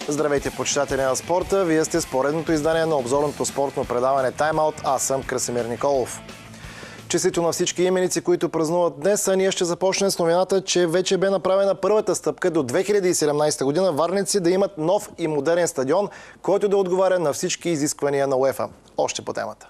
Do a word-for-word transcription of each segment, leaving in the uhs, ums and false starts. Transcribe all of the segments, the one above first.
Здравейте, почитатели на спорта! Вие сте с поредното издание на обзорното спортно предаване Тайм-аут. Аз съм Красимир Николов. Честито на всички именици, които празнуват днес, а ние ще започнем с новината, че вече бе направена първата стъпка до две хиляди и седемнадесета година варненци да имат нов и модерен стадион, който да отговаря на всички изисквания на УЕФА. Още по темата.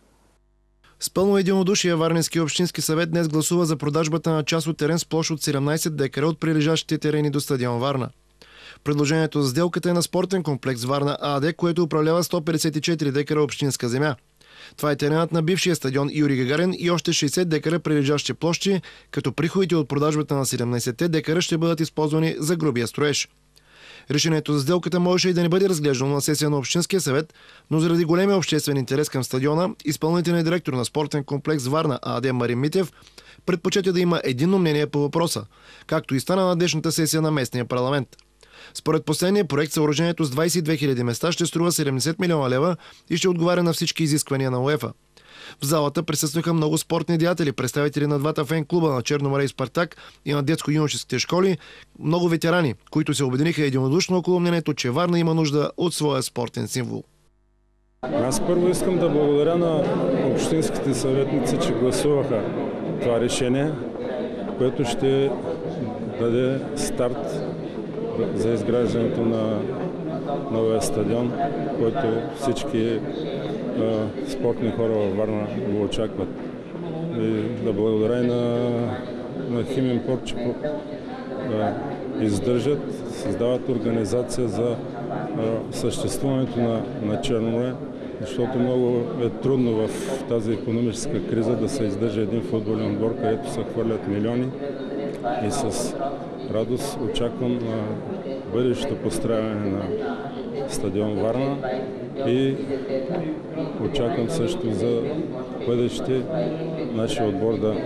С пълно единодушие Варненски общински съвет днес гласува за продажбата на част от терен с площ от седемнадесет декара от прилежащите терени до стадион Варна. Предложението за сделката е на спортен комплекс Варна АД, което управлява сто петдесет и четири декара общинска земя. Това е теренът на бившия стадион Юрий Гагарин и още шейсет декара прилежащи площи, като приходите от продажбата на седемнадесет декара ще бъдат използвани за грубия строеж. Решението за сделката можеше и да не бъде разглеждано на сесия на Общинския съвет, но заради големия обществен интерес към стадиона, изпълнителният директор на спортен комплекс Варна АД Марин Митев предпочете да има единно мнение по въпроса, както и стана на днешната сесия на местния парламент. Според последния проект, съоръжението с двадесет и две хиляди места ще струва седемдесет милиона лева и ще отговаря на всички изисквания на УЕФА. В залата присъстваха много спортни деятели, представители на двата фен-клуба на Черно море и Спартак и на детско-юношеските школи, много ветерани, които се обединиха единодушно около мнението, че Варна има нужда от своя спортен символ. Аз първо искам да благодаря на общинските съветници, че гласуваха това решение, което ще даде старт за изграждането на новия стадион, който всички а, спортни хора във Варна го очакват. И да благодаря и на, на Химимпорт, че а, издържат, създават организация за а, съществуването на, на Черно море, защото много е трудно в тази икономическа криза да се издържа един футболен отбор, където се хвърлят милиони, и с радост очаквам а, бъдещето построяване на стадион Варна и очаквам също за бъдеще нашия отбор да,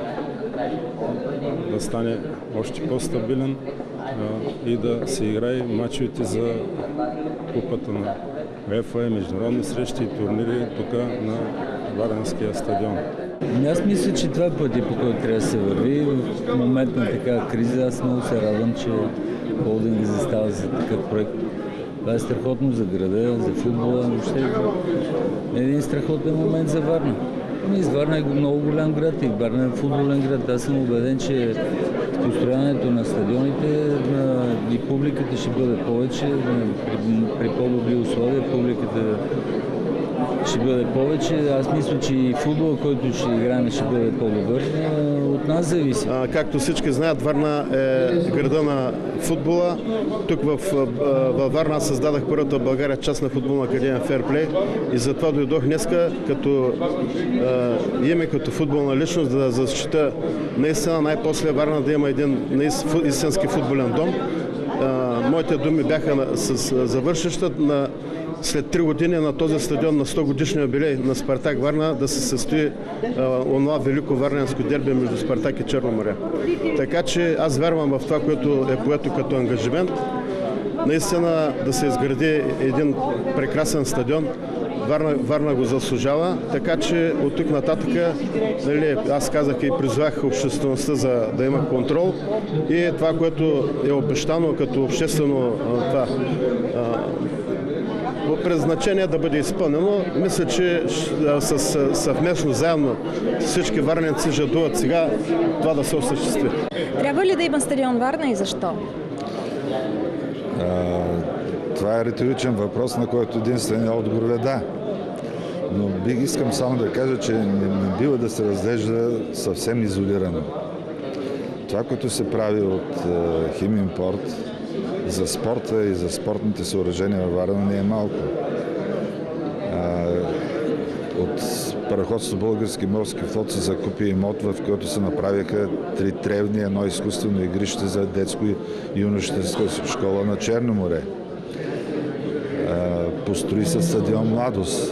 да стане още по-стабилен и да се играе мачовете за купата на УЕФА и международни срещи и турнири тук на Варненския стадион. Аз мисля, че това е пътя, по който трябва да се върви. В момент на такава криза аз много се радвам, че холдинг застава за такъв проект. Това е страхотно за града, за футбола, въобще е един страхотен момент за Варна. Из Варна е много голям град и Варна е футболен град. Аз съм убеден, че с построяването на стадионите и публиката ще бъде повече, при, при по-добри условия публиката ще бъде повече. Аз мисля, че и футбол, който ще играем, ще бъде по-добър. От нас зависи. А, както всички знаят, Варна е града на футбола. Тук в, във Варна аз създадах първата в България частна футболна академия Ферплей и затова дойдох днеска като а, име, като футболна личност да защита наистина най-после Варна да има един истински футболен дом. А, моите думи бяха с завършища на след три години на този стадион на сто годишния юбилей на Спартак Варна да се състои а, онова велико варненско дерби между Спартак и Черно море. Така че аз вярвам в това, което е поето като ангажимент. Наистина да се изгради един прекрасен стадион. Варна, Варна го заслужава, така че от тук нататък, нали, аз казах и призвах обществеността за да има контрол и това, което е обещано като обществено това, предназначение да бъде изпълнено. Мисля, че с съвместно, заедно всички варненци жадуват сега това да се осъществи. Трябва ли да има стадион Варна и защо? А, това е риторичен въпрос, на който единственият отговор е да. Но бих искам само да кажа, че не, не бива да се разглежда съвсем изолирано. Това, което се прави от Химимпорт за спорта и за спортните съоръжения във Варна не е малко. А, от параходство Български морски флот се закупи имот, в който се направиха три тревни, едно изкуствено игрище за детско и юношеска школа на Черно море. А, построи се стадион Младост.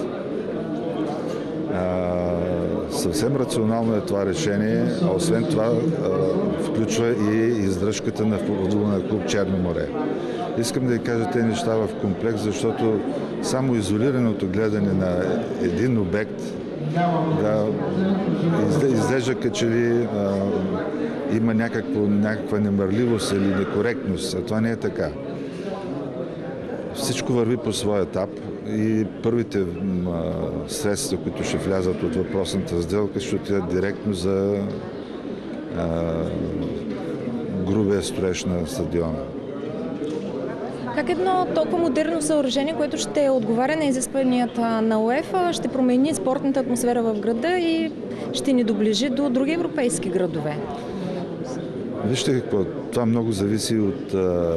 А, съвсем рационално е това решение, а освен това а, включва и издръжката на футболния клуб Черно море. Искам да ви кажа тези неща в комплекс, защото само изолираното гледане на един обект да изглежда като че ли а, има някакво, някаква немърливост или некоректност, а това не е така. всичко върви по своя етап и първите средства, които ще влязат от въпросната сделка, ще отидат директно за а, грубия строеж на стадиона. Как едно толкова модерно съоръжение, което ще отговаря на изискванията на УЕФА, ще промени спортната атмосфера в града и ще ни доближи до други европейски градове? Вижте какво, това много зависи от а,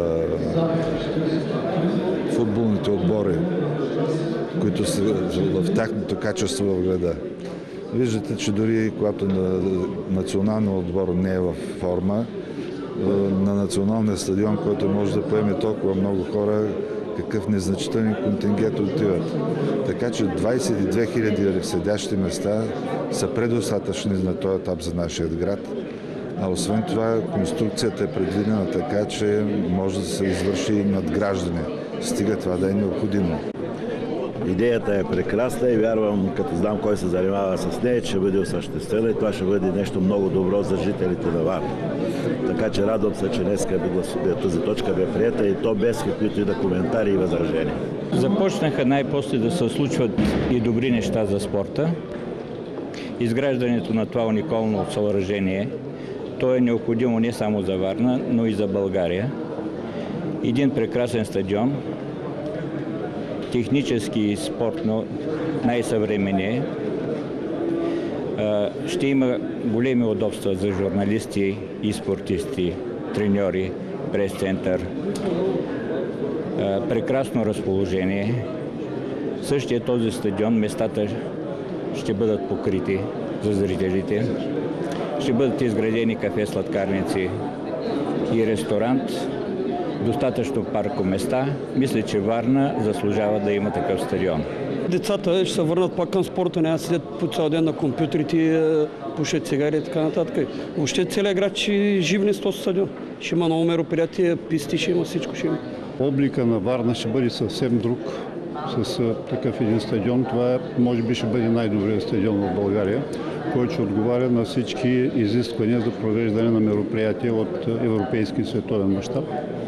футболните отбори, които са в тяхното качество в града. Виждате, че дори когато на националния отбор не е в форма, на националния стадион, който може да поеме толкова много хора, какъв незначителен контингент отиват. Така че двадесет и две хиляди седящи места са предостатъчни на този етап за нашия град. А освен това, конструкцията е предвидена така, че може да се извърши надграждане. Стига това да е необходимо. Идеята е прекрасна и вярвам, като знам кой се занимава с нея, че ще бъде осъществена и това ще бъде нещо много добро за жителите на Варна. Така че радвам се, че днес тази точка бе приета и то без каквито и да коментари и възражения. Започнаха най-после да се случват и добри неща за спорта. Изграждането на това уникално съоръжение, то е необходимо не само за Варна, но и за България. Един прекрасен стадион, технически и спортно най-съвременен. Ще има големи удобства за журналисти и спортисти, треньори, прес-център. Прекрасно разположение. Същия този стадион, местата ще бъдат покрити за зрителите. Ще бъдат изградени кафе, сладкарници и ресторант. Достатъчно паркоместа. Мисля, че Варна заслужава да има такъв стадион. Децата ще се върнат пак към спорта, няма да седят по цял ден на компютрите, пушат цигари и така нататък. Въобще целият град ще живне с този стадион. Ще има много мероприятия, писти, ще има всичко. Ще има. Облика на Варна ще бъде съвсем друг с такъв един стадион. Това може би ще бъде най-добрият стадион в България, който ще отговаря на всички изисквания за провеждане на мероприятия от европейски и световен мащаб.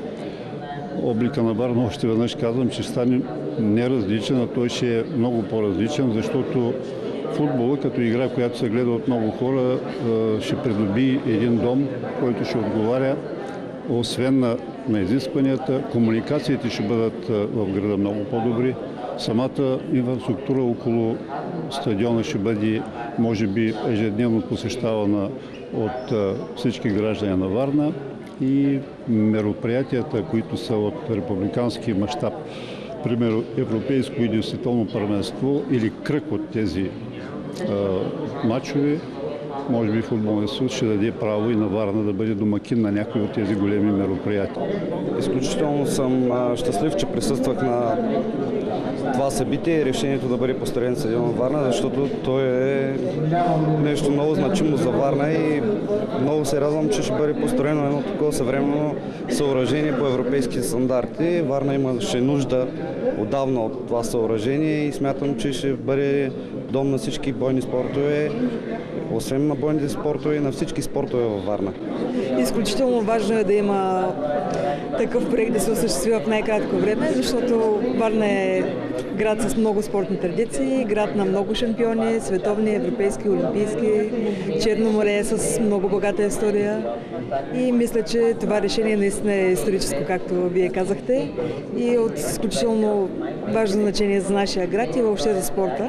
Облика на Варна, още веднъж казвам, че ще стане неразличен, а той ще е много по-различен, защото футбола като игра, която се гледа от много хора, ще придоби един дом, който ще отговаря освен на, на изискванията. Комуникациите ще бъдат в града много по-добри. Самата инфраструктура около стадиона ще бъде, може би, ежедневно посещавана от всички граждани на Варна. И мероприятията, които са от републикански мащаб, примерно европейско или световно първенство или кръг от тези а, матчове, може би футболният съд ще даде право и на Варна да бъде домакин на някои от тези големи мероприятия. Изключително съм щастлив, че присъствах на това събитие и решението да бъде построен стадион в Варна, защото той е нещо много значимо за Варна и много се радвам, че ще бъде построено едно такова съвременно съоръжение по европейски стандарти. Варна имаше нужда отдавна от това съоръжение и смятам, че ще бъде дом на всички бойни спортове, освен на бойните спортове и на всички спортове във Варна. Изключително важно е да има такъв проект да се осъществи в най-кратко време, защото Варна е град с много спортни традиции, град на много шампиони, световни, европейски, олимпийски, Черно море е с много богата история и мисля, че това решение наистина е историческо, както вие казахте, и от изключително важно значение за нашия град и въобще за спорта.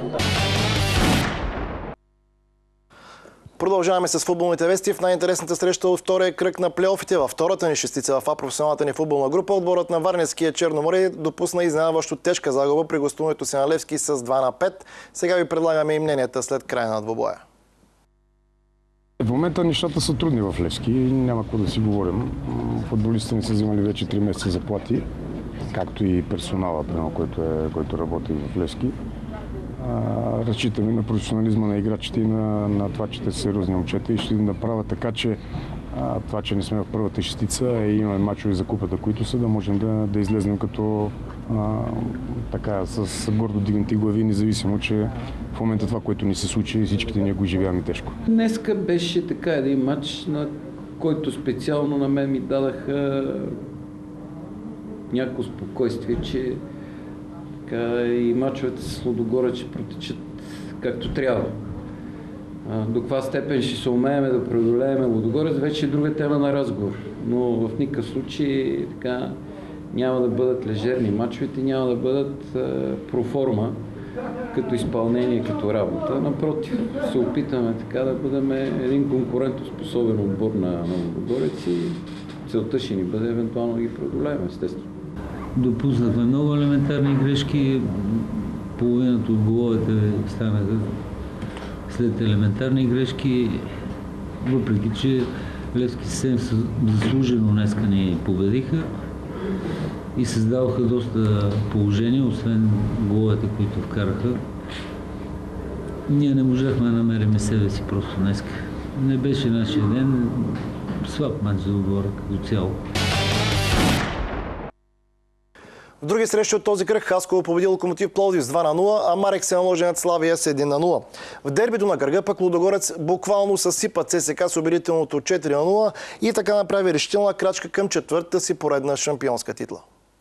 Продължаваме с футболните вести в най-интересната среща от втория кръг на плейофите. Във втората ни шестица в професионалната ни футболна група отборът на Варненския Черно море допусна изненадващо тежка загуба при гостуването си на Левски с два на пет. Сега ви предлагаме и мненията след края на двубоя. В момента нещата са трудни в Левски и няма какво да си говорим. Футболистите не са взимали вече три месеца заплати, както и персонала, който, е, който работи в Левски. Разчитаме на професионализма на играчите и на, на това, че те са сериозни момчета и ще направят така, че а, това, че не сме в първата шестица и имаме мачове за купата, които са, да можем да, да излезнем като а, така, с гордо дигнати глави, независимо, че в момента това, което ни се случи, всичките ние го живяваме тежко. Днеска беше така един матч, на който специално на мен ми дадаха някакво спокойствие, че така, и мачовете с Лудогорец ще протичат както трябва. До каква степен ще се умеем да преодолеем Лудогорец, вече е друга тема на разговор. Но в никакъв случай така, няма да бъдат лежерни мачовете, няма да бъдат а, проформа като изпълнение, като работа. Напротив, се опитаме така да бъдем един конкурентоспособен отбор на, на Лудогорец и целта ще ни бъде евентуално да ги преодолеем, естествено. Допуснахме много елементарни грешки, половината от головете станаха след елементарни грешки, въпреки че Левски съвсем заслужено днеска ни победиха и създаваха доста положения, освен головете, които вкараха. Ние не можахме да намерим себе си просто днеска. Не беше нашия ден, слаб мач за отбора като цяло. В други срещи от този кръг Хасково победи Локомотив Пловдив с два на нула, а Марек се наложи над Славия с един на нула. В дербито на кръга пък Лудогорец буквално съсипа ЦСКА с убедителното четири на нула и така направи решителна крачка към четвъртата си поредна шампионска титла.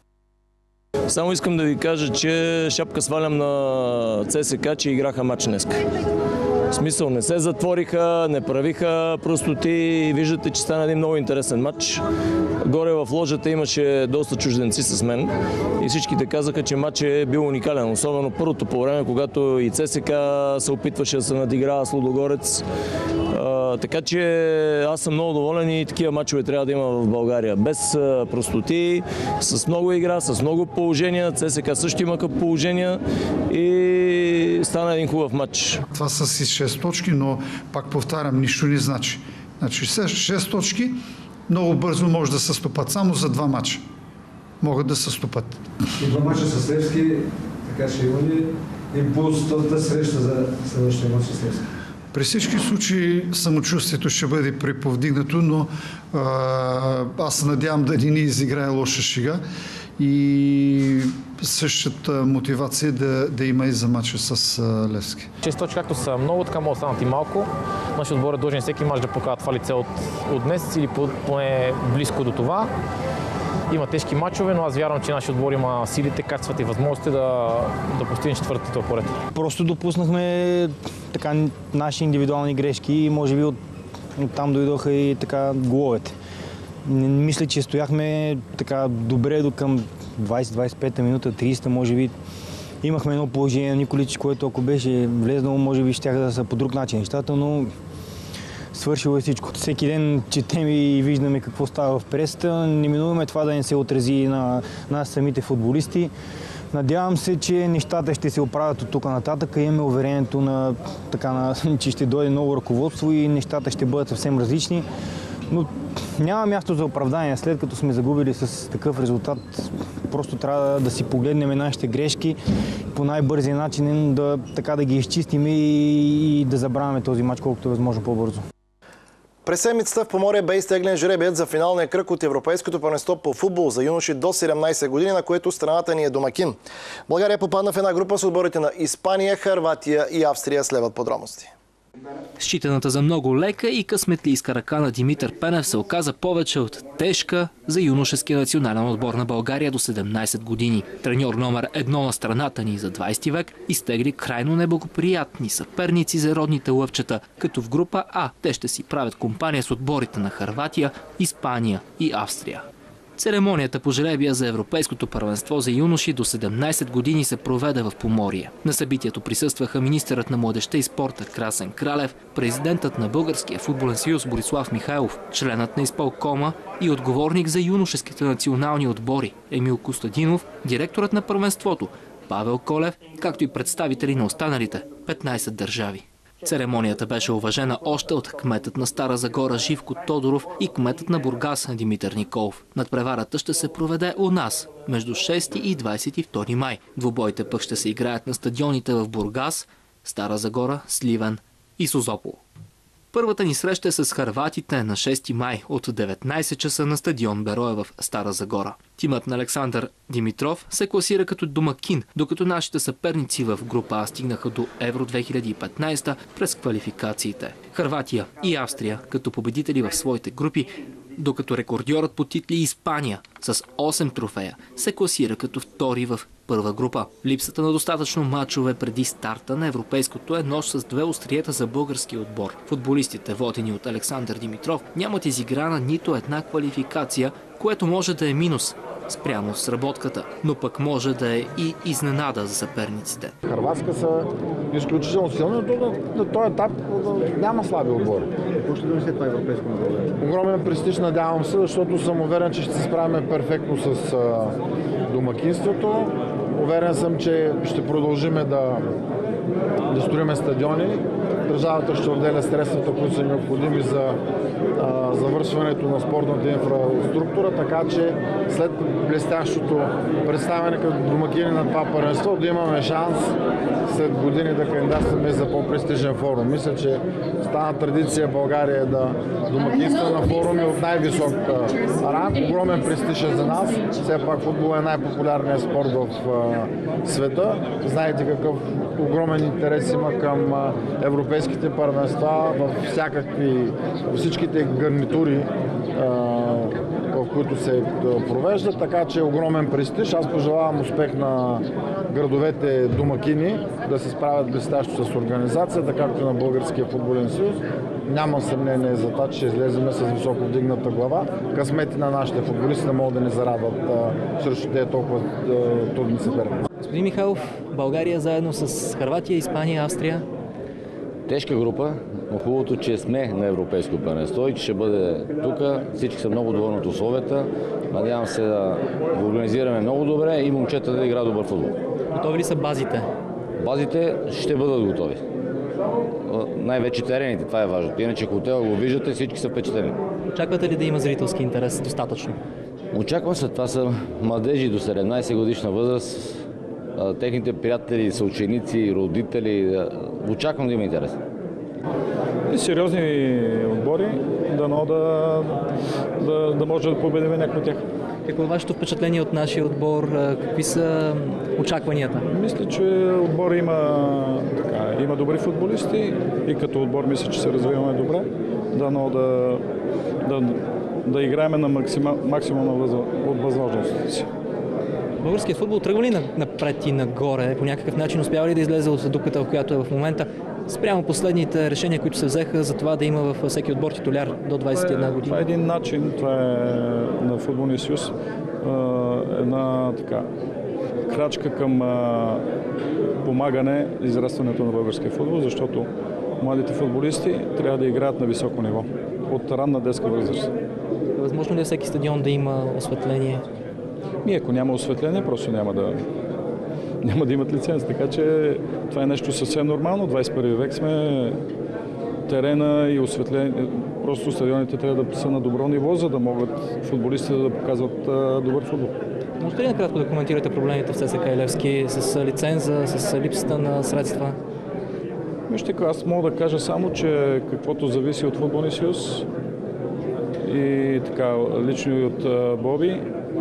Само искам да ви кажа, че шапка свалям на ЦСКА, че играха матч днеска. В смисъл, не се затвориха, не правиха простоти. Виждате, че стана един много интересен матч. Горе в ложата имаше доста чужденци с мен и всичките казаха, че матч е бил уникален. Особено първото по време, когато и ЦСКА се опитваше да се надиграва с Лудогорец. А, така че аз съм много доволен и такива матчове трябва да има в България. Без простоти, с много игра, с много положения. ЦСКА също имаха положения и стана един хубав матч. Това са си шест точки, но пак повтарям, нищо не значи. Значи шест точки много бързо може да се стопат. Само за два мача могат да се стопат. И два мача с Левски, така ще има ли импулс да среща за следващия мач с Левски? При всички случаи самочувствието ще бъде преповдигнато, но а, аз се надявам да не ни изиграе лоша шега и същата мотивация да, да има и за мача с а, Левски. Шест точки, както са много, така могат да станат и малко. Нашият отбор е длъжен всеки мач да покажа това лице от, от днес или поне близко до това. Има тежки мачове, но аз вярвам, че нашият отбор има силите, качествата и възможности да, да постигне четвъртата титла поред. Просто допуснахме така наши индивидуални грешки и може би от, от там дойдоха и така головете. Мисля, че стояхме така добре до към двайсет двайсет и пета минута, трийсета може би. Имахме едно положение на Николич, което ако беше влезнало, може би щяха да са по друг начин нещата, но свършило е всичко. Всеки ден четем и виждаме какво става в пресата. Неминуваме това да не се отрази на нас самите футболисти. Надявам се, че нещата ще се оправят от тук нататък. Имаме уверението, на, така, на, че ще дойде ново ръководство и нещата ще бъдат съвсем различни. Но няма място за оправдание. След като сме загубили с такъв резултат, просто трябва да си погледнем нашите грешки по най-бързия начин, да, така, да ги изчистим и, и да забравяме този мач колкото е възможно по-бързо. През седмицата в Поморие бе изтеглен жребият за финалния кръг от Европейското първенство по футбол за юноши до седемнайсет години, на което страната ни е домакин. България попадна в една група с отборите на Испания, Хърватия и Австрия. Следват подробности. Считаната за много лека и късметлийска ръка на Димитър Пенев се оказа повече от тежка за юношеския национален отбор на България до седемнайсет години. Треньор номер едно на страната ни за двайсети век изтегли крайно неблагоприятни съперници за родните лъвчета, като в група А те ще си правят компания с отборите на Хърватия, Испания и Австрия. Церемонията по жребия за Европейското първенство за юноши до седемнайсет години се проведе в Поморие. На събитието присъстваха министърът на младежта и спорта Красен Кралев, президентът на Българския футболен съюз Борислав Михайлов, членът на изпълкома и отговорник за юношеските национални отбори Емил Костадинов, директорът на първенството Павел Колев, както и представители на останалите петнайсет държави. Церемонията беше уважена още от кметът на Стара Загора Живко Тодоров и кметът на Бургас Димитър Николов. Надпреварата ще се проведе у нас между шести и двайсет и втори май. Двубоите пък ще се играят на стадионите в Бургас, Стара Загора, Сливен и Созопол. Първата ни среща е с хърватите на шести май от деветнайсет часа на стадион Берое в Стара Загора. Тимът на Александър Димитров се класира като домакин, докато нашите съперници в група А стигнаха до Евро две хиляди и петнайсета през квалификациите. Хърватия и Австрия, като победители в своите групи, докато рекордьорът по титли Испания с осем трофея се класира като втори в първа група. Липсата на достатъчно мачове преди старта на европейското е нож с две остриета за българския отбор. Футболистите, водени от Александър Димитров, нямат изиграна нито една квалификация, което може да е минус спрямо сработката, но пък може да е и изненада за съперниците. Хърватска са изключително силни, но на този етап няма слаби отбори. Какво ще донесе това европейско направление? Огромен престиж, надявам се, защото съм уверен, че ще се справим перфектно с домакинството. Уверен съм, че ще продължим да, да строиме стадиони. Държавата ще отделя средствата, които са необходими за а, завършването на спортната инфраструктура, така че след блестящото представяне като домакини на това първенство да имаме шанс след години да кандидатстваме за по-престижен форум. Мисля, че стана традиция България да домакинства на форуми от най-висок ранг. Огромен престиж е за нас. Все пак футбол е най-популярният спорт в а, света. Знаете какъв огромен интерес има към а, европейските първенства във всякакви, всичките гарнитури, в които се провеждат, така че огромен престиж. Аз пожелавам успех на градовете домакини да се справят блестящо с организацията, както на Българския футболен съюз. Няма съмнение за това, че ще излезем с високо вдигната глава. Късмети на нашите футболисти да могат да ни зарадват срещу тези толкова трудни съперници. Господин Михайлов, България заедно с Хърватия, Испания, Австрия. Тежка група, но хубавото, че сме на европейско първенство и че ще бъде тук. Всички са много доволни от условията. Надявам се да го организираме много добре и момчета да играят добър футбол. Готови ли са базите? Базите ще бъдат готови. Най-вече терените, това е важно. Иначе хотела го виждате, всички са впечатлени. Очаквате ли да има зрителски интерес достатъчно? Очаквам се. Това са младежи до седемнайсет годишна възраст. Техните приятели, съученици, родители. Очаквам да има интерес. И сериозни отбори, дано да, да, да може да победим някой от тях. Какво е вашето впечатление от нашия отбор? Какви са очакванията? Мисля, че отбор има, така, има добри футболисти и като отбор мисля, че се развиваме добре. Дано да, да, да играем на максимум, максимум от възможностите си. Българският футбол тръгва ли напред и нагоре? По някакъв начин успява ли да излезе от дупката, в която е в момента? Спрямо последните решения, които се взеха за това да има във всеки отбор титуляр до двайсет и една години? Това е един начин, това е на Футболния съюз, една така крачка към помагане израстването на българския футбол, защото младите футболисти трябва да играят на високо ниво, от ранна детска възраст. Възможно ли е всеки стадион да има осветление? И ако няма осветление, просто няма да, няма да имат лиценз. Така че това е нещо съвсем нормално. двайсет и първи век сме, терена и осветление. Просто стадионите трябва да са на добро ниво, за да могат футболистите да показват добър футбол. Можете ли накратко да коментирате проблемите в ЦСКА Левски с лиценза, с липсата на средства? Вижте, аз мога да кажа само, че каквото зависи от Футболния съюз и така лично и от Боби,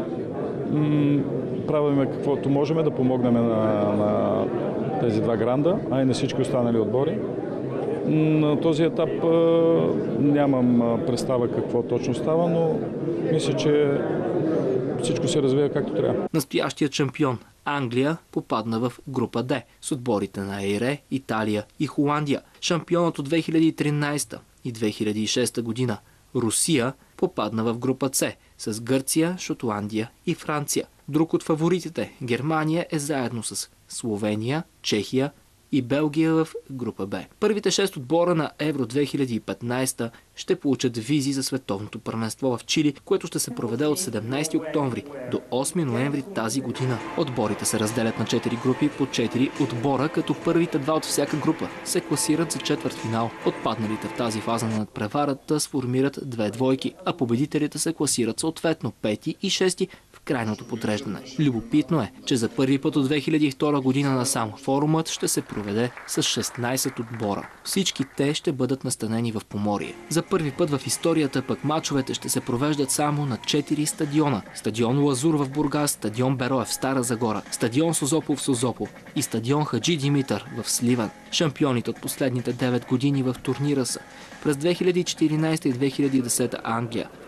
правим каквото можем да помогнем на, на тези два гранда, а и на всички останали отбори. На този етап нямам представа какво точно става, но мисля, че всичко се развива както трябва. Настоящият шампион Англия попадна в група Д с отборите на ЕЙРЕ, Италия и Холандия. Шампионът от две хиляди и тринайсета и две хиляди и шеста година Русия попадна в група С с Гърция, Шотландия и Франция. Друг от фаворитите, Германия, е заедно с Словения, Чехия и Белгия в група Б. Първите шест отбора на Евро две хиляди и петнайсета ще получат визи за световното първенство в Чили, което ще се проведе от седемнайсети октомври до осми ноември тази година. Отборите се разделят на четири групи по четири отбора, като първите два от всяка група се класират за четвъртфинал. Отпадналите в тази фаза на надпреварата сформират две двойки, а победителите се класират съответно пети и шести в крайното подреждане. Любопитно е, че за първи път от две хиляди и втора година насам форумът ще се проведе с шестнайсет отбора. Всички те ще бъдат настанени в Поморие. За първи път в историята пък мачовете ще се провеждат само на четири стадиона. Стадион Лазур в Бургас, стадион Берое в Стара Загора, стадион Созопол в Созопол и стадион Хаджи Димитър в Сливен. Шампионите от последните девет години в турнира са през две хиляди и четиринайсета и две хиляди и десета Англия,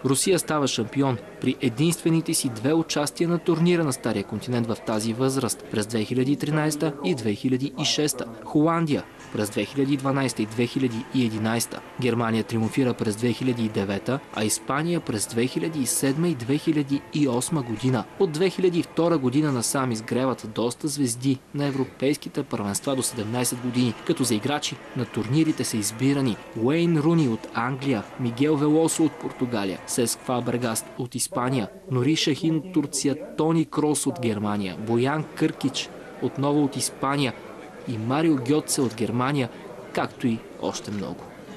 Русия става шампион при единствените си две участия на турнира на Стария континент в тази възраст през две хиляди и тринадесета и две хиляди и шеста. Холандия през две хиляди и дванадесета и две хиляди и единадесета. Германия триумфира през две хиляди и девета, а Испания през две хиляди и седма и две хиляди и осма година. От две хиляди и втора година насам изгреват доста звезди на европейските първенства до седемнадесет години, като за играчи на турнирите са избирани Уейн Руни от Англия, Мигел Велосо от Португалия, Сеск Фабрегаст от Испания, Нури Шахин от Турция, Тони Крос от Германия, Боян Къркич отново от Испания и Марио Гьотце от Германия, както и още много.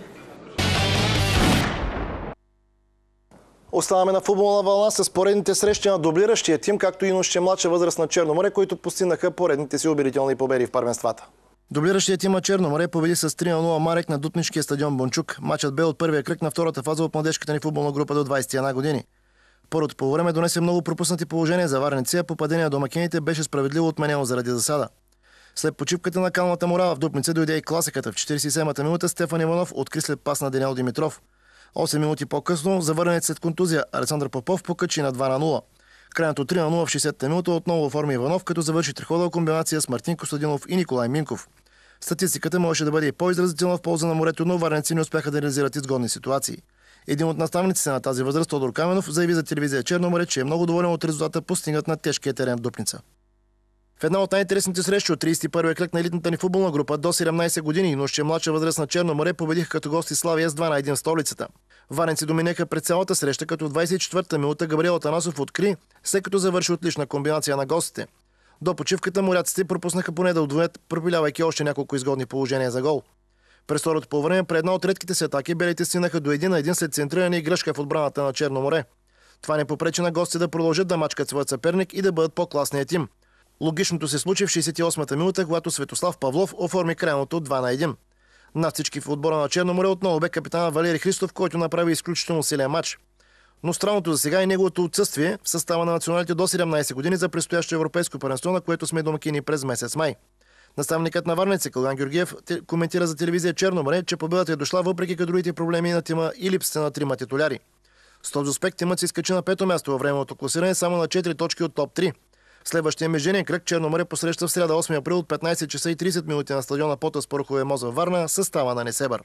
Оставаме на футболна вълна с поредните срещи на дублиращия тим, както и юношеския младша възраст на Черно море, които постигнаха поредните си убедителни победи в първенствата. Дублиращия тим на Черно море победи с три на нула Марек на дупнишкия стадион Бончук. Матчът бе от първия кръг на втората фаза от младежката ни футболна група до двадесет и една години. Първото полувреме донесе много пропуснати положения за варненци, а попадение на домакините беше справедливо отменено заради засада. След почивката на калната мора в Дупница дойде и класиката. В четиридесет и седмата минута Стефан Иванов откри след пас на Денял Димитров. осем минути по-късно за върненец след контузия Александър Попов покачи на два на нула. Крайното три на нула в шестдесетата минута отново оформи Иванов, като завърши триходова комбинация с Мартин Костадинов и Николай Минков. Статистиката можеше да бъде и по-изразителна в полза на морето, но варненци не успяха да реализират изгодни ситуации. Един от наставниците на тази възраст, Тодор Каменов, заяви за телевизия Черно море, че е много доволен от резултата, постигнат на тежкия терен в Дупница. В една от най-интересните срещи от тридесет и първия кръг на елитната ни футболна група до седемнадесет години, но ще младша възраст на Черно море победиха като гости Славия с два на един в столицата. Варненци доминеха пред цялата среща, като в двадесет и четвъртата минута Габриел Атанасов откри, след като завърши отлична комбинация на гостите. До почивката моряците пропуснаха поне да удвоят, пропилявайки още няколко изгодни положения за гол. През второто полувреме, при една от редките си атаки, белите стигнаха до един на един след центриране и грешка в отбраната на Черно море. Това не попречи на гостите да продължат да мачкат своят съперник и да бъдат по-класният тим. Логичното се случи в шестдесет и осмата минута, когато Светослав Павлов оформи крайното два на един. На всички в отбора на Черно море отново бе капитана Валери Христов, който направи изключително силен матч. Но странното за сега е неговото отсъствие в състава на националите до седемнадесет години за предстоящо европейско първенство, на което сме домакини през месец май. Наставникът на варненци Калган Георгиев коментира за телевизия Черно море, че победата е дошла въпреки кадровите проблеми на тима и липсата на трима титуляри. С този успех тимът се изкачи на пето място във временното класиране, само на четири точки от топ три. Следващия междинен кръг Черно море посреща в сряда осми април от петнадесет часа и тридесет минути на стадиона Потас Пороховия мост във Варна, състава на Несебър.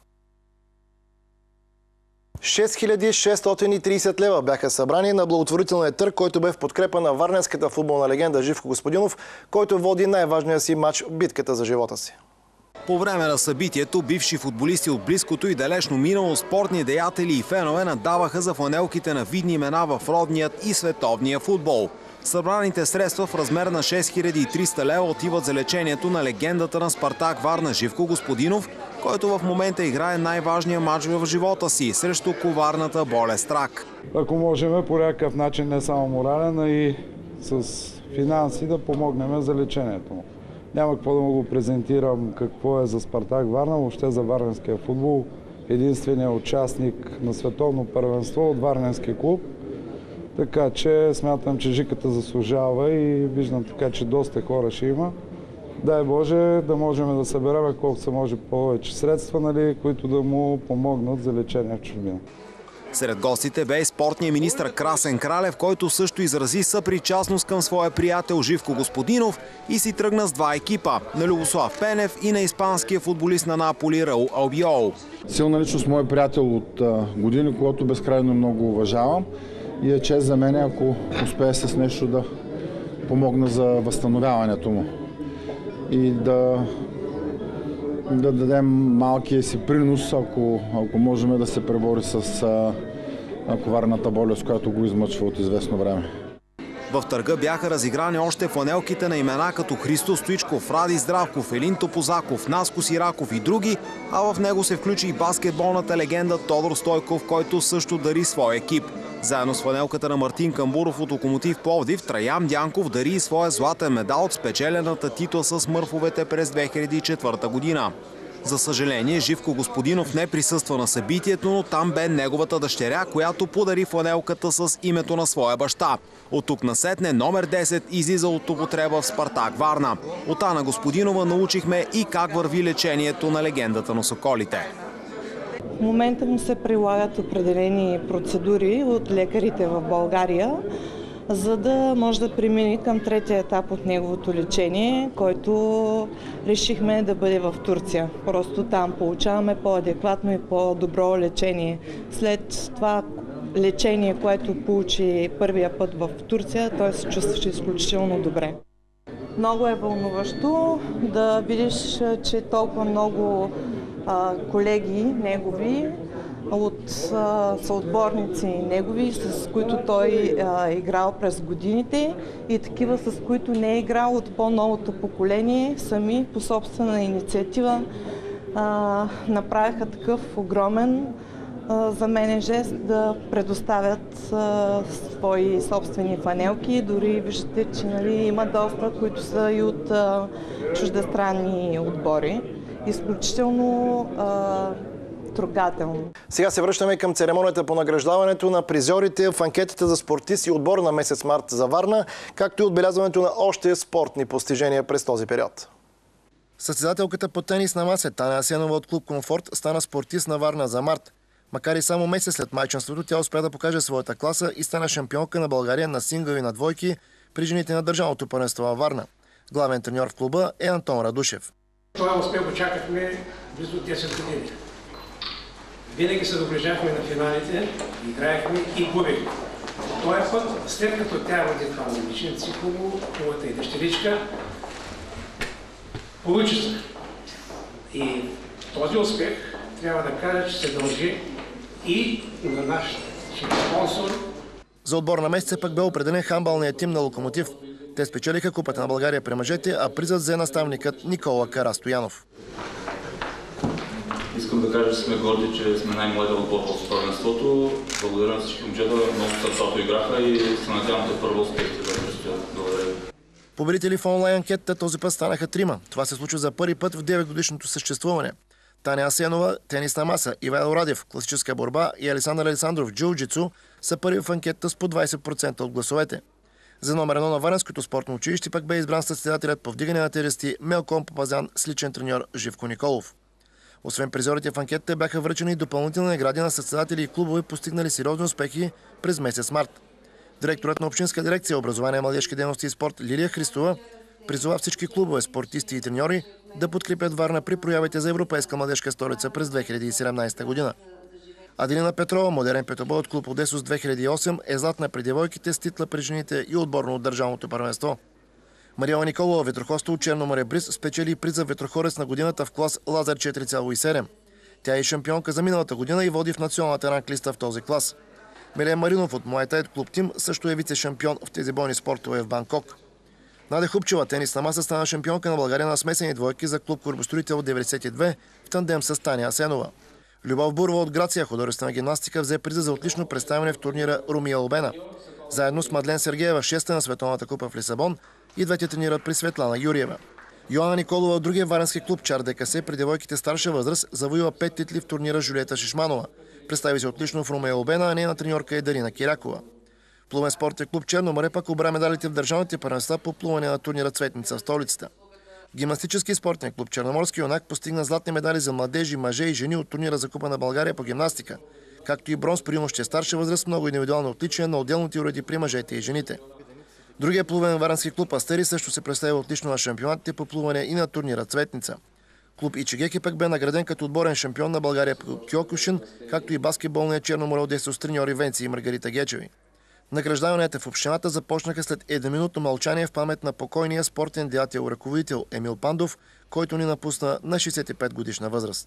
шест хиляди шестстотин и тридесет лева бяха събрани на благотворителния търг, който бе в подкрепа на варненската футболна легенда Живко Господинов, който води най-важния си матч – битката за живота си. По време на събитието бивши футболисти от близкото и далечно минало, спортни деятели и фенове надаваха за фланелките на видни имена в родният и световния футбол. Събраните средства в размер на шест хиляди и триста лева отиват за лечението на легендата на Спартак Варна Живко Господинов, който в момента играе най-важния матч в живота си срещу коварната болест рак. Ако можем по някакъв начин, не само морален, а и с финанси да помогнем за лечението му. Няма какво да му го презентирам какво е за Спартак Варна, въобще за варненския футбол. Единственият участник на световно първенство от варненския клуб. Така че смятам, че Жиката заслужава и виждам така, че доста хора ще има. Дай Боже да можем да съберем колкото се може повече средства, нали, които да му помогнат за лечение в чужбина. Сред гостите бе и спортният министър Красен Кралев, който също изрази съпричастност към своя приятел Живко Господинов и си тръгна с два екипа – на Любослав Пенев и на испанския футболист на Наполи Раул Албиол. Силна личност, мой приятел от години, когото безкрайно много уважавам. И е чест за мен, ако успее с нещо да помогна за възстановяването му. И да, да дадем малкия си принос, ако, ако можем да се пребори с а, коварната болест, която го измъчва от известно време. В търга бяха разиграни още фланелките на имена като Христо Стоичков, Ради Здравков, Елин Топозаков, Наско Сираков и други, а в него се включи и баскетболната легенда Тодор Стойков, който също дари своя екип. Заедно с фланелката на Мартин Камбуров от Локомотив Пловдив, Траян Дянков дари и своя златен медал от спечелената титла с Мърфовете през две хиляди и четвърта година. За съжаление, Живко Господинов не присъства на събитието, но там бе неговата дъщеря, която подари фланелката с името на своя баща. От тук насетне номер десет излиза от употреба в Спартак Варна. От Ана Господинова научихме и как върви лечението на легендата на Соколите. В момента му се прилагат определени процедури от лекарите в България, за да може да премине към третия етап от неговото лечение, който решихме да бъде в Турция. Просто там получаваме по-адекватно и по-добро лечение. След това лечение, което получи първия път в Турция, той се чувстваше изключително добре. Много е вълнуващо да видиш, че толкова много а, колеги негови от а, съотборници негови, с които той е играл през годините и такива, с които не е играл от по-новото поколение, сами по собствена инициатива а, направиха такъв огромен а, за мен жест да предоставят а, свои собствени фанелки. Дори виждате, че нали, има доста, които са и от а, чуждестранни отбори. Изключително а, трогателно. Сега се връщаме към церемонията по награждаването на призьорите в анкетата за спортист и отбор на месец март за Варна, както и отбелязването на още спортни постижения през този период. Състезателката по тенис на маса Таня Асенова от клуб Комфорт стана спортист на Варна за март. Макар и само месец след майчинството, тя успя да покаже своята класа и стана шампионка на България на сингъл и на двойки при жените на държавното първенство във Варна. Главен треньор в клуба е Антон Радушев. Това успех го чакахме близо десет години. Винаги се доближахме на финалите, играехме и губихме. Този път, след като тя роди това момиченце, хубаво, хубавата и дъщеричка, получи се. И този успех трябва да кажа, че се дължи и на нашия спонсор. За отбор на месеца пък бе определен хандбалният тим на Локомотив. Те спечелиха Купата на България при мъжете, а призът взе наставникът Никола Карастоянов. Искам да кажа, че сме горди, че сме най-младия отбор в първенството. Благодаря на всички момчета, много сърцато играха и се надявам да първо успехите да предстоят. Благодаря ви. Победители в онлайн анкетата този път станаха трима. Това се случва за първи път в девет годишното съществуване. Таня Асенова, тенис на маса, Ивайло Радев, класическа борба и Александър Александров, джиу-джитсу са първи в анкетата с по двайсет процента от гласовете. За номер едно на Варненското спортно училище пък бе избран състезателят по вдигане на тежести Мелком Папазян с личен треньор Живко Николов. Освен призорите в анкетата бяха връчени и допълнителни награди на състезатели и клубове, постигнали сериозни успехи през месец март. Директорът на Общинска дирекция образование, младежки дейности и спорт Лилия Христова призова всички клубове, спортисти и треньори да подкрепят Варна при проявите за Европейска младежка столица през две хиляди и седемнадесета година. Аделина Петрова, модерен петобой от клуб Одесос две хиляди и осем, е златна при девойките с титла при жените и отборно от държавното първенство. Мариела Николова, ветрохоста от Черно море Бриз, спечели приз за ветрохорец на годината в клас Лазер четири цяло и седем. Тя е шампионка за миналата година и води в националната ранглиста в този клас. Милен Маринов от Муайтайт клуб Тим също е вице-шампион в тези бойни спортове в Банкок. Надя Хупчева, тенис на маса, стана шампионка на България на смесени двойки за клуб Корбостроител деветдесет и две в тандем с Таня Асенова. Любов Бурова от Грация, художествена гимнастика, взе приза за отлично представяне в турнира Румия Албена. Заедно с Мадлен Сергеева, шеста на Световната купа в Лисабон, и двете тренират при Светлана Юриева. Йоанна Николова от другия варенски клуб Чар ДКС при девойките старша възраст завоюва пет титли в турнира Жулиета Шишманова. Представи се отлично в Румия Албена, а нейна треньорка е Дарина Кирякова. Плувен спортен клуб Черно море пък обра медалите в държавните първенства по плуване на турнира Цветница в столицата. Гимнастически спортен клуб Черноморски юнак постигна златни медали за младежи, мъже и жени от турнира за Купа на България по гимнастика, както и бронз при юношите старша възраст, много индивидуално отличие на отделните уреди при мъжете и жените. Другия плувен варненски клуб Астери също се представя отлично на шампионатите по плуване и на турнира Цветница. Клуб Ичигеки пък бе награден като отборен шампион на България по Кьокушин, както и баскетболния Черно море Одесо с треньори Венци и Маргарита Гечеви. Награждаванията в общината започнаха след едноминутно мълчание в памет на покойния спортен деятел ръководител Емил Пандов, който ни напусна на шейсет и пет годишна възраст.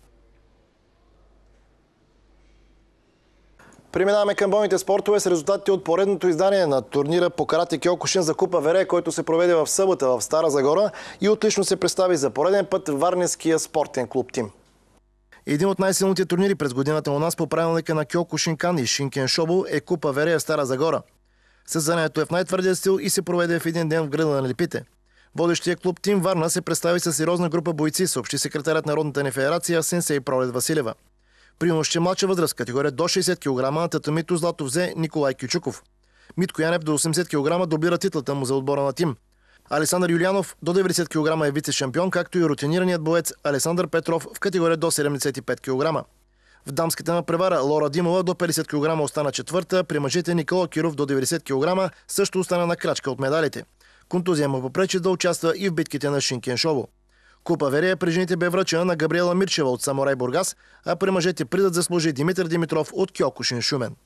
Преминаваме към бойните спортове с резултатите от поредното издание на турнира по карате Кьокушин за Купа Вере, който се проведе в събота в Стара Загора и отлично се представи за пореден път Варненския спортен клуб Тим. Един от най-силните турнири през годината у нас по правилника на Кьокушинкан и Шинкен Шобо е Купа Вере в Стара Загора. Състезанието е в най-твърдия стил и се проведе в един ден в града на Липите. Водещия клуб Тим Варна се представи с сериозна група бойци, съобщи секретарят на Народната ни федерация Сенсей Пролет Василева. При юноши младша възраст, категория до шейсет килограма, на татамито злато взе Николай Кючуков. Митко Янев до осемдесет килограма дублира титлата му за отбора на Тим. Александър Юлианов до деветдесет килограма е вице-шампион, както и рутинираният боец Александър Петров в категория до седемдесет и пет килограма. В дамската надпревара Лора Димова до петдесет килограма остана четвърта, при мъжете Никола Киров до деветдесет килограма също остана на крачка от медалите. Контузия му попречи да участва и в битките на Шинкеншово. Купа Верия при жените бе връчена на Габриела Мирчева от Самурай Бургас, а при мъжете призът заслужи Димитър Димитров от Кьокушин Шумен.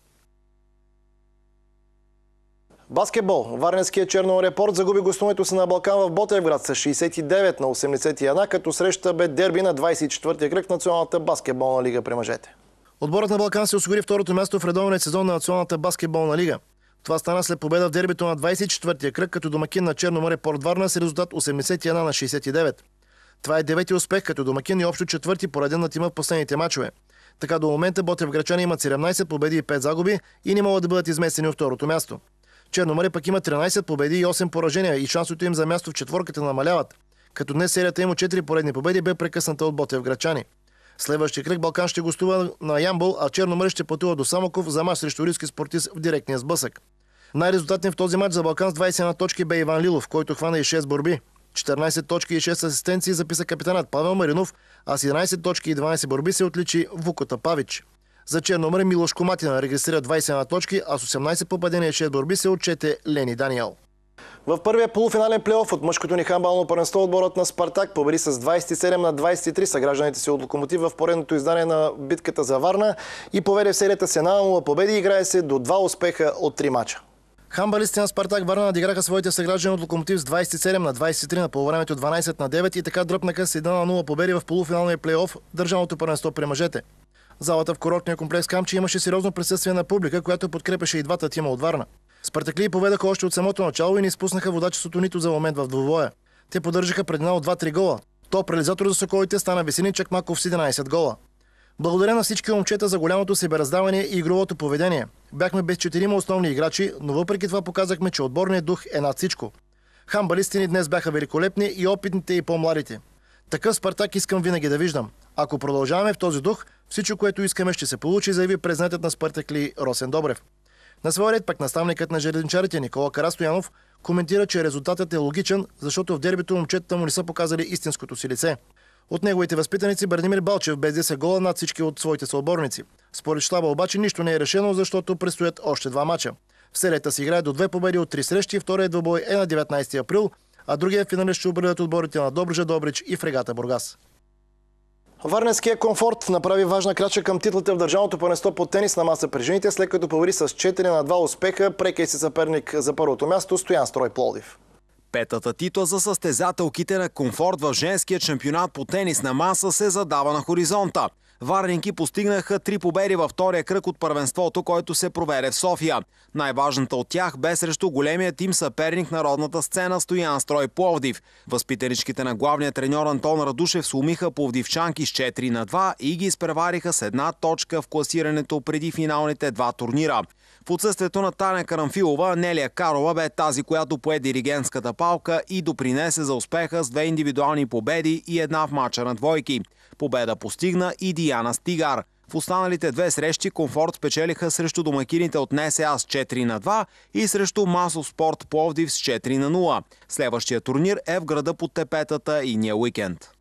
Баскетбол. Варненският Черноморепорт загуби гостуването си на Балкан в Ботевград с шейсет и девет на осемдесет и едно, като среща бе дерби на двадесет и четвъртия кръг в Националната баскетболна лига при мъжете. Отборът на Балкан се осигури второто място в редовния сезон на Националната баскетболна лига. Това стана след победа в дербито на двадесет и четвъртия кръг като домакин на Черноморепорт Варна с резултат осемдесет и едно на шейсет и девет. Това е девети успех като домакин и общо четвърти пореден на тима в последните мачове. Така до момента ботевграчани имат седемнадесет победи и пет загуби и не могат да бъдат изместени от второто място. Черноморе пък има тринадесет победи и осем поражения и шансовете им за място в четворката намаляват, като днес серията им от четири поредни победи бе прекъсната от ботевграчани. Следващия кръг Балкан ще гостува на Ямбол, а Черноморе ще пътува до Самоков за мач срещу Риски Спортист в директния сблъсък. Най-резултатен в този мач за Балкан с двадесет и една точки бе Иван Лилов, който хвана и шест борби. четиринадесет точки и шест асистенции записа капитанът Павел Маринов, а с единадесет точки и дванадесет борби се отличи Вукота Павич. За Черноморе Милош Коматина регистрира двадесет и една точки, а с осемнадесет попадения и шест борби се отчете Лени Даниел. В първия полуфинален плейоф от мъжкото ни хандбално първенство отборът на Спартак победи с двадесет и седем на двадесет и три съгражданите си от Локомотив в поредното издание на битката за Варна и поведе в серията с една на нула победи и играе се до два успеха от три мача. Хандбалистите на Спартак Варна надиграха своите съграждани от Локомотив с двадесет и седем на двадесет и три на полувремето дванадесет на девет и така дръпнаха с една на нула победи в полуфиналния плейоф държавното първенство при мъжете. Залата в курортния комплекс Камчи имаше сериозно присъствие на публика, която подкрепеше и двата тима от Варна. Спартаклии поведаха още от самото начало и не изпуснаха водачеството нито за момент в двубоя. Те поддържаха предина от два-три гола. Топ реализатор за соколите стана Веселин Чакмаков с единадесет гола. Благодаря на всички момчета за голямото себераздаване и игровото поведение. Бяхме без четирима основни играчи, но въпреки това показахме, че отборният дух е над всичко. Хандбалистите ни днес бяха великолепни и опитните и по-младите. Такъв Спартак искам винаги да виждам. Ако продължаваме в този дух, всичко, което искаме, ще се получи, заяви президентът на Спартакли Росен Добрев. На своя ред пък наставникът на железничарите Никола Карастоянов коментира, че резултатът е логичен, защото в дербито момчетата му не са показали истинското си лице. От неговите възпитаници Бранимир Балчев без десет гола над всички от своите съотборници. Според щаба обаче нищо не е решено, защото предстоят още два мача. В серията се играе до две победи от три срещи, вторият двубой е на деветнадесети април, а другия финалист ще обредят отборите на Добруджа Добрич и Фрегата Бургас. Варненският Комфорт направи важна крачка към титлата в държавното първенство по тенис на маса при жените, след като победи с четири на два успеха прекия си съперник за първото място Стоян Строй Пловдив. Петата титла за състезателките на Комфорт в женския шампионат по тенис на маса се задава на хоризонта. Варненки постигнаха три победи във втория кръг от първенството, който се проведе в София. Най-важната от тях бе срещу големия тим съперник на родната сцена Стоян Строй Пловдив. Възпитаничките на главния треньор Антон Радушев сломиха пловдивчанки с четири на два и ги изпревариха с една точка в класирането преди финалните два турнира. В отсъствието на Таня Карамфилова, Нелия Карова бе тази, която пое диригентската палка и допринесе за успеха с две индивидуални победи и една в мача на двойки. Победа постигна и Диана Стигар. В останалите две срещи Комфорт спечелиха срещу домакините от НСА с четири на два и срещу Масов Спорт Пловдив с четири на нула. Следващия турнир е в града под тепетата и ния уикенд.